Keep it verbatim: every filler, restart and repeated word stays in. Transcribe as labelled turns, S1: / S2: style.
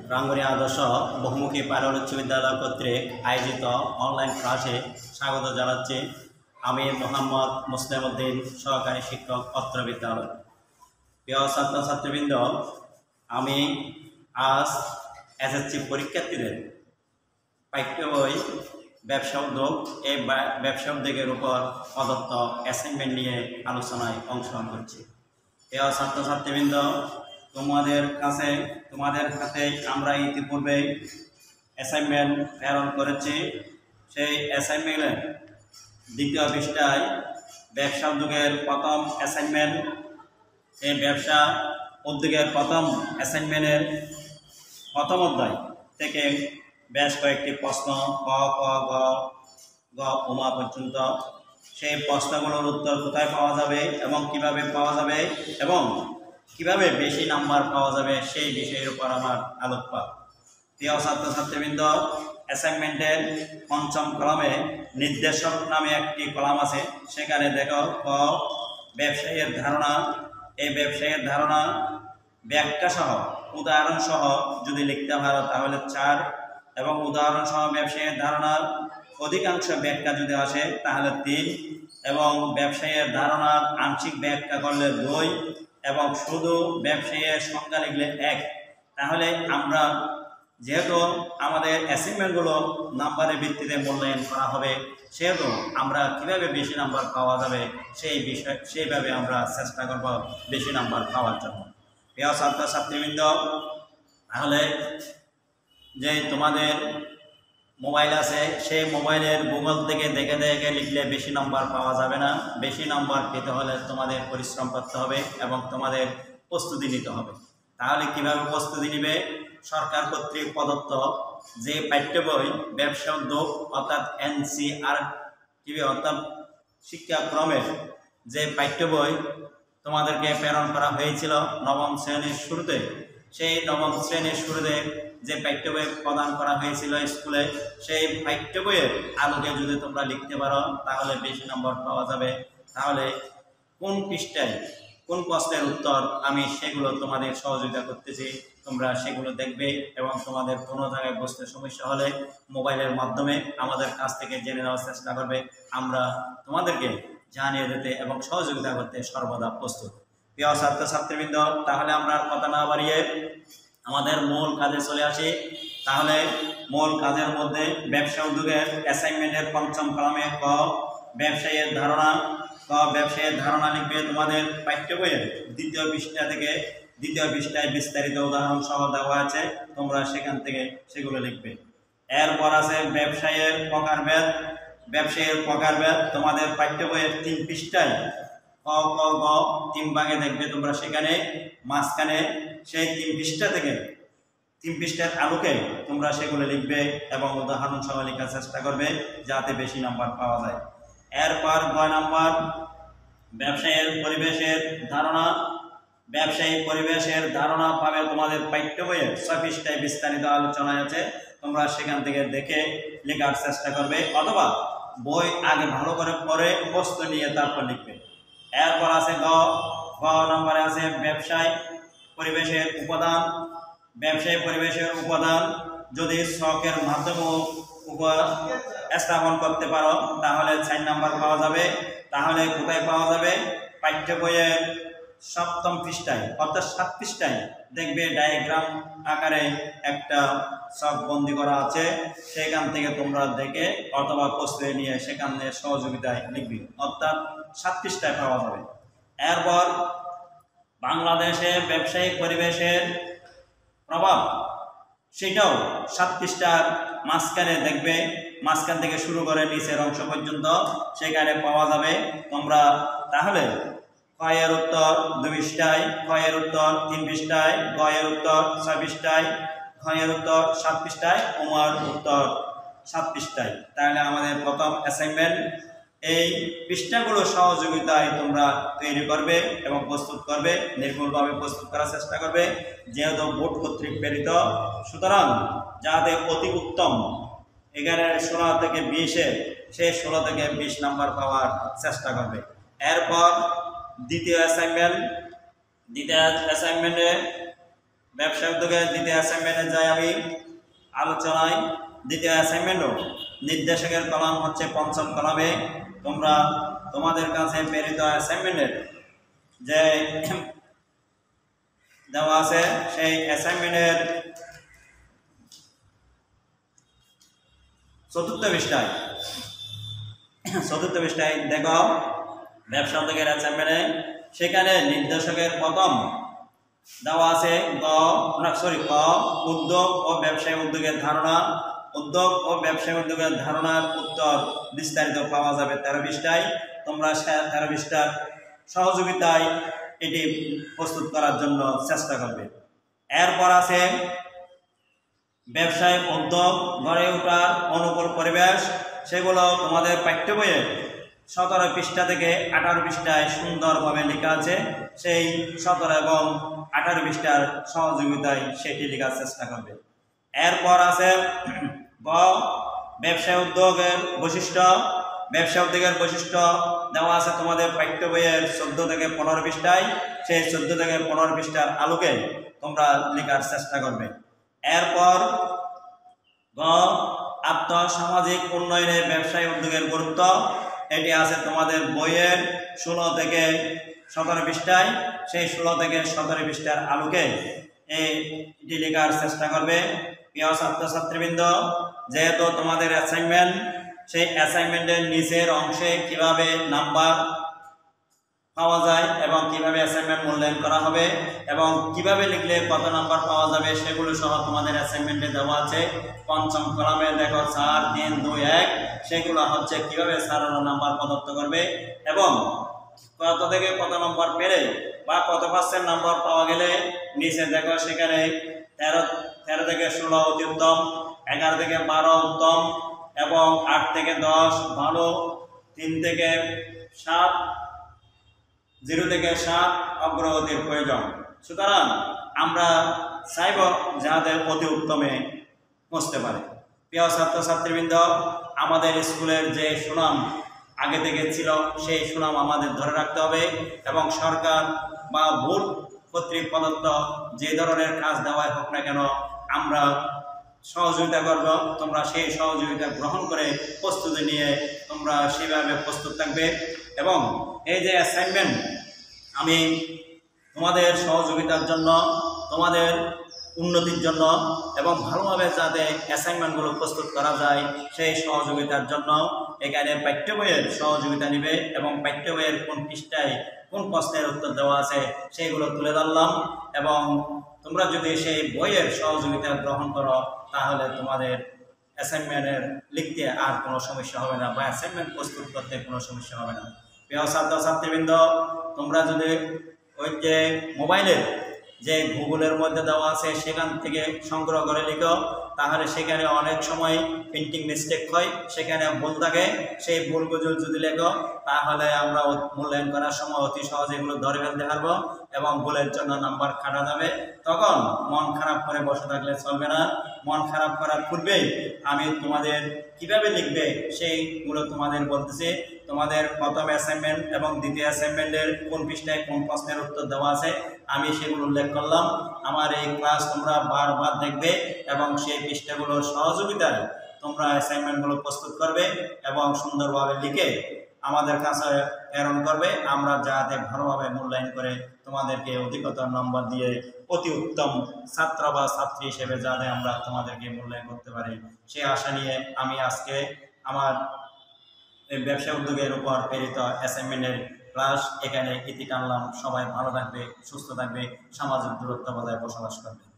S1: রাঙ্গুনিয়া আদর্শ বহুমুখী পাইলট উচ্চ বিদ্যালয় কর্তৃক আয়োজিত অনলাইন ক্লাসে স্বাগত জানাচ্ছি। আমি মোহাম্মদ মুসলিম উদ্দিন, সহকারী শিক্ষক, অত্র বিদ্যালয়। প্রিয় ছাত্রছাত্রীবৃন্দ, আমি আজ এসএসসি পরীক্ষার্থীদের পাঠ্য বই ব্যবসা উদ্যোগ এই ব্যবসা উদ্যোগের উপর প্রদত্ত অ্যাসাইনমেন্ট নিয়ে আলোচনায় অংশগ্রহণ করছি। প্রিয় ছাত্রছাত্রীবৃন্দ, তোমাদের কাছে তোমাদের হাতে আমরা ইতিপূর্বে অ্যাসাইনমেন্ট প্রেরণ করেছি। সেই অ্যাসাইনমেন্টের দ্বিতীয় পৃষ্ঠায় ব্যবসা উদ্যোগের প্রথম অ্যাসাইনমেন্ট, এই ব্যবসা উদ্যোগের প্রথম অ্যাসাইনমেন্টের প্রথম অধ্যায় থেকে বেশ কয়েকটি প্রশ্ন ক ক গ গ উমা পর্যন্ত, সেই প্রশ্নগুলোর উত্তর কোথায় পাওয়া যাবে এবং কিভাবে পাওয়া যাবে এবং কিভাবে বেশি নাম্বার পাওয়া যাবে সেই বিষয়ের উপর আমার আলোকপাত। প্রিয় ছাত্রছাত্রীবৃন্দ, অ্যাসাইনমেন্টের পঞ্চম কলামে নির্দেশক নামে একটি কলাম আছে। সেখানে দেখো ক ব্যবসায়ীর ধারণা, এই ব্যবসায়ীর ধারণা ব্যাখ্যা সহ উদাহরণ সহ যদি লিখতে পারো তাহলে চার, এবং উদাহরণ সহ ব্যবসায়ীর ধারণার অধিকাংশ ব্যাখ্যা যদি আসে তাহলে তিন, এবং ব্যবসায়ীর ধারণার আংশিক ব্যাখ্যা করলে দুই, এবং শুধু ব্যবসায়ীর সংখ্যা লিখলে এক। তাহলে আমরা যেহেতু আমাদের অ্যাসাইনমেন্টগুলো নাম্বারের ভিত্তিতে মূল্যায়ন করা হবে, সেহেতু আমরা কিভাবে বেশি নাম্বার পাওয়া যাবে সেই বিষয় সেইভাবে আমরা চেষ্টা করব বেশি নাম্বার পাওয়ার জন্য। প্রিয় ছাত্রছাত্রীবৃন্দ, তাহলে যে তোমাদের মোবাইল আছে সেই মোবাইলের গুগল থেকে দেখে দেখে লিখলে বেশি নম্বর পাওয়া যাবে না। বেশি নম্বর পেতে হলে তোমাদের পরিশ্রম করতে হবে এবং তোমাদের প্রস্তুতি নিতে হবে। তাহলে কিভাবে প্রস্তুতি নিবে? সরকার কর্তৃক প্রদত্ত যে পাঠ্য বই ব্যবসা উদ্যোগ অর্থাৎ এনসিআর টিভি অর্থাৎ শিক্ষাক্রমের যে পাঠ্য বই তোমাদেরকে প্রেরণ করা হয়েছিল নবম শ্রেণীর শুরুতে, সেই নবম শ্রেণীর শুরুতে যে পাঠ্য বই প্রদান করা হয়েছিল স্কুলে, সেই পাঠ্য বইয়ের আলোকে যদি তোমরা লিখতে পারো তাহলে বেশি নম্বর পাওয়া যাবে। তাহলে কোন পৃষ্ঠায় কোন প্রশ্নের উত্তর আমি সেগুলো তোমাদের সহযোগিতা করতেছি, তোমরা সেগুলো দেখবে এবং তোমাদের কোনো জায়গায় বুঝতে সমস্যা হলে মোবাইলের মাধ্যমে আমাদের কাছ থেকে জেনে নেওয়ার চেষ্টা করবে। আমরা তোমাদেরকে জানিয়ে দিতে এবং সহযোগিতা করতে সর্বদা প্রস্তুত। প্রিয় ছাত্রছাত্রীবৃন্দ, তাহলে আমরা কথা না বাড়িয়ে আমাদের মূল কাজে চলে আসি। তাহলে মূল কাজের মধ্যে ব্যবসা উদ্যোগের অ্যাসাইনমেন্টের পঞ্চম কলামে ক ব্যবসায়ীর ধারণা, ক ব্যবসায়ীর ধারণা লিখবে তোমাদের পাঠ্য বইয়ের দ্বিতীয় পৃষ্ঠা থেকে। দ্বিতীয় পৃষ্ঠায় বিস্তারিত উদাহরণ সহ দেওয়া আছে, তোমরা সেখান থেকে সেগুলো লিখবে। এরপর আছে ব্যবসায়ীর প্রকারভেদ, ব্যবসায়ীর প্রকারভেদ তোমাদের পাঠ্য বইয়ের তিন পৃষ্ঠায় ক ক গ তিন ভাগে দেখবে তোমরা, সেখানে মাঝখানে সেই তিন পৃষ্ঠা থেকে তিন পৃষ্ঠার আলোকে তোমরা সেগুলো লিখবে এবং উদাহরণ সহ লেখার চেষ্টা করবে যাতে বেশি নাম্বার পাওয়া যায়। এরপর নয় নাম্বার ব্যবসায়ের পরিবেশের ধারণা, ব্যবসায়িক পরিবেশের ধারণা পাবে তোমাদের পাঠ্য বইয়ের ছয় পৃষ্ঠায় বিস্তারিত আলোচনায় আছে, তোমরা সেখান থেকে দেখে লেখার চেষ্টা করবে অথবা বই আগে ভালো করে পড়ে প্রশ্ন নিয়ে তারপর লিখবে। এরপর আছে গ গ নম্বরে আছে ব্যবসায় পরিবেশের উপাদান, ব্যবসায়িক পরিবেশের উপাদান যদি ছকের মাধ্যমে স্থাপন করতে পারো তাহলে চার নাম্বার পাওয়া যাবে। তাহলে কোথায় পাওয়া যাবে? পাঠ্য বইয়ের সপ্তম পৃষ্ঠায় অর্থাৎ সাত পৃষ্ঠায় দেখবে ডায়াগ্রাম আকারে একটা ছক বন্দি করা আছে, সেখান থেকে তোমরা দেখে অথবা প্রশ্রয় নিয়ে সেখান থেকে সহযোগিতায় লিখবি, অর্থাৎ সাত পৃষ্ঠায় পাওয়া যাবে। এরপর বাংলাদেশে ব্যবসায়িক পরিবেশের প্রভাব, সেটাও সাত পৃষ্ঠার মাঝখানে দেখবে, মাঝখান থেকে শুরু করে নিচের অংশ পর্যন্ত সেখানে পাওয়া যাবে তোমরা। তাহলে কয়ের উত্তর দুই পৃষ্ঠায়, কয়ের উত্তর তিন পৃষ্ঠায়, গয়ের উত্তর ছয় পৃষ্ঠায়, ঘয়ের উত্তর সাত পৃষ্ঠায়, উমার উত্তর সাত পৃষ্ঠায়। তাহলে আমাদের প্রথম অ্যাসাইনমেন্ট এই পৃষ্ঠাগুলো সহযোগিতায় তোমরা তৈরি করবে এবং প্রস্তুত করবে, নির্ভুলভাবে প্রস্তুত করার চেষ্টা করবে, যেহেতু বোর্ড কর্তৃক প্রেরিত, সুতরাং যাতে অতি উত্তম এখানে ষোলো থেকে বিশে সেই ষোলো থেকে বিশ নাম্বার পাওয়ার চেষ্টা করবে। এরপর দ্বিতীয় অ্যাসাইনমেন্ট, দ্বিতীয় অ্যাসাইনমেন্টে ব্যবসা উদ্যোগের দ্বিতীয় অ্যাসাইনমেন্টে যাই আমি আলোচনায়। দ্বিতীয় অ্যাসাইনমেন্টও নির্দেশকের কলাম হচ্ছে পঞ্চম কলামে। তোমরা তোমাদের কাছে প্রেরিত অ্যাসাইনমেন্টের যে দেওয়া আছে সেই অ্যাসাইনমেন্টের চতুর্থ পৃষ্ঠায় চতুর্থ পৃষ্ঠায় দেখো ব্যবসা উদ্যোগের অ্যাসাইনমেন্টে সেখানে নির্দেশকের প্রথম দেওয়া আছে গ সরি ক উদ্যোগ ও ব্যবসায়ী উদ্যোগের ধারণা। উদ্যোগ ও ব্যবসায়ী উদ্যোগের ধারণার উত্তর বিস্তারিত পাওয়া যাবে তেরো পৃষ্ঠায়। তোমরা তেরো পৃষ্ঠার সহযোগিতায় এটি প্রস্তুত করার জন্য চেষ্টা করবে। এরপর আছে ব্যবসায়িক উদ্যোগ গড়ে ওঠার অনুকূল পরিবেশ। সেগুলো তোমাদের পাঠ্য বইয়ে সতেরো পৃষ্ঠা থেকে আঠারো পৃষ্ঠায় সুন্দরভাবে লেখা আছে। সেই সতেরো এবং আঠারো পৃষ্ঠার সহযোগিতায় সেটি লেখার চেষ্টা করবে। এরপর আছে গ ব্যবসায় উদ্যোগের বৈশিষ্ট্য। ব্যবসা উদ্যোগের বৈশিষ্ট্য দেওয়া আছে তোমাদের পাঠ্য বইয়ের চোদ্দ থেকে পনেরো পৃষ্ঠায়। সেই চোদ্দ থেকে পনেরো পৃষ্ঠার আলোকে তোমরা লেখার চেষ্টা করবে। এরপর গ আর্থসামাজিক উন্নয়নে ব্যবসায়ী উদ্যোগের গুরুত্ব। এটি আছে তোমাদের বইয়ের ষোলো থেকে সতেরো পৃষ্ঠায়। সেই ষোলো থেকে সতেরো পৃষ্ঠার আলোকে এটি লেখার চেষ্টা করবে। প্রিয় ছাত্রছাত্রীবৃন্দ, যেহেতু তোমাদের অ্যাসাইনমেন্ট, সেই অ্যাসাইনমেন্টের নিচের অংশে কিভাবে নাম্বার পাওয়া যায় এবং কিভাবে অ্যাসাইনমেন্ট মূল্যায়ন করা হবে এবং কিভাবে লিখলে কত নাম্বার পাওয়া যাবে সেগুলো সহ তোমাদের অ্যাসাইনমেন্টে দেওয়া আছে। পঞ্চম কলামে দেখো চার তিন দুই এক, সেগুলো হচ্ছে কিভাবে সারানো নাম্বার প্রদত্ত করবে এবং কত থেকে কত নম্বর পেলে বা কত পার্সেন্ট নাম্বার পাওয়া গেলে নিচে দেখো সেখানে তেরো তেরো থেকে ষোলো অতি উত্তম, এগারো থেকে বারো উত্তম এবং আট থেকে দশ ভালো, তিন থেকে সাত জিরো থেকে সাত অগ্রগতির প্রয়োজন। সুতরাং আমরা চাইব যাদের অতি উত্তমে পৌঁছতে পারে। প্রিয় ছাত্রছাত্রীবৃন্দ, আমাদের স্কুলের যে সুনাম আগে থেকে ছিল সেই সুনাম আমাদের ধরে রাখতে হবে এবং সরকার বা বোর্ড কর্তৃক প্রদত্ত যে ধরনের কাজ দেওয়াই হোক না কেন আমরা সহযোগিতা করব। তোমরা সেই সহযোগিতা গ্রহণ করে প্রস্তুতি নিয়ে তোমরা সেভাবে প্রস্তুত থাকবে এবং এই যে অ্যাসাইনমেন্ট আমি তোমাদের সহযোগিতার জন্য, তোমাদের উন্নতির জন্য এবং ভালোভাবে যাতে অ্যাসাইনমেন্টগুলো প্রস্তুত করা যায় সেই সহযোগিতার জন্য এখানে পাঠ্য বইয়ের সহযোগিতা নেবে এবং পাঠ্য বইয়ের কোন পৃষ্ঠায় কোন প্রশ্নের উত্তর দেওয়া আছে সেইগুলো তুলে ধরলাম এবং তোমরা যদি সেই বইয়ের সহযোগিতা গ্রহণ করো তাহলে তোমাদের অ্যাসাইনমেন্টের লিখতে আর কোনো সমস্যা হবে না বা অ্যাসাইনমেন্ট প্রস্তুত করতে কোনো সমস্যা হবে না। প্রিয় ছাত্রছাত্রীবৃন্দ, তোমরা যদি ওই যে মোবাইলের যে গুগলের মধ্যে দেওয়া আছে সেখান থেকে সংগ্রহ করে লিখো, তাহলে সেখানে অনেক সময় প্রিন্টিং মিস্টেক হয়, সেখানে ভুল থাকে। সেই ভুলগুলো যদি লেখো তাহলে আমরা মূল্যায়ন করার সময় অতি সহজে এগুলো ধরে ফেলতে পারবো এবং ভুলের জন্য নাম্বার কাটা যাবে। তখন মন খারাপ করে বসে থাকলে চলবে না। মন খারাপ করার পূর্বেই আমি তোমাদের কিভাবে লিখবে সেইগুলো তোমাদের বলতেছি। তোমাদের প্রথম অ্যাসাইনমেন্ট এবং দ্বিতীয় অ্যাসাইনমেন্টের কোন পৃষ্ঠায় কোন প্রশ্নের উত্তর দেওয়া আছে আমি সেগুলো উল্লেখ করলাম। আমার এই ক্লাস তোমরা বারবার দেখবে এবং সেই পৃষ্ঠাগুলোর সহযোগিতায় তোমরা অ্যাসাইনমেন্টগুলো প্রস্তুত করবে এবং সুন্দরভাবে লিখে আমাদের কাছে প্রেরণ করবে। আমরা যাতে ভালোভাবে মূল্যায়ন করে তোমাদেরকে অধিকতর নম্বর দিয়ে অতি উত্তম ছাত্র বা ছাত্রী হিসেবে যাতে আমরা তোমাদেরকে মূল্যায়ন করতে পারি সেই আশা নিয়ে আমি আজকে আমার এই ব্যবসা উদ্যোগের উপর প্রেরিত অ্যাসাইনমেন্টের ক্লাস এখানে ইতি টানলাম। সবাই ভালো থাকবে, সুস্থ থাকবে, সামাজিক দূরত্ব বজায় বসবাস করবে।